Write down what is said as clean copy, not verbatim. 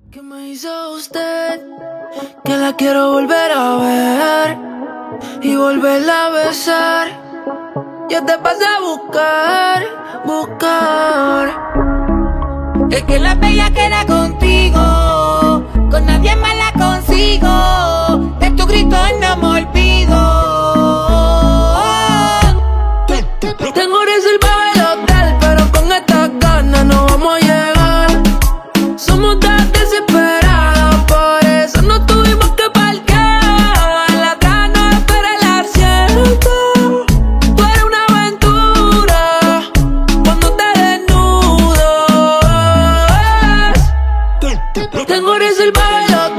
¿Qué me hizo usted? Que la quiero volver a ver y volverla a besar. Yo te pasé a buscar. Es que la bella queda contigo, con nadie más la consigo. De tu grito no me olvido. Tengo reservado el hotel, pero con estas ganas no vamos a llegar. Somos tan desesperados, por eso no tuvimos que parquear. La gana espera el asiento. Fue una aventura cuando te desnudas. Tengo reservado el hotel.